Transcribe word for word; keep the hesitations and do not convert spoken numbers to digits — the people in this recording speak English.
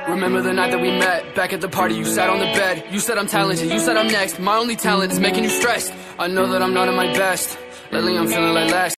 Remember the night that we met, back at the party, you sat on the bed. You said I'm talented, you said I'm next. My only talent is making you stressed. I know that I'm not at my best. Lately I'm feeling like less.